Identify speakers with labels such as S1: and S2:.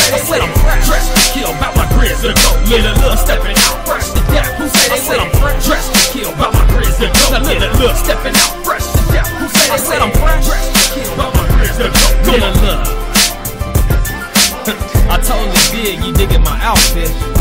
S1: I said I'm fresh, dressed to kill, bout my grizz to go. Look, stepping out, fresh to death. Who say they said I'm fresh, dressed to kill, bout my grizz to go. Look, stepping out, fresh to death. Who say they said I'm fresh, dressed to kill, bout my grizz to go. Look, I totally dig you digging my outfit.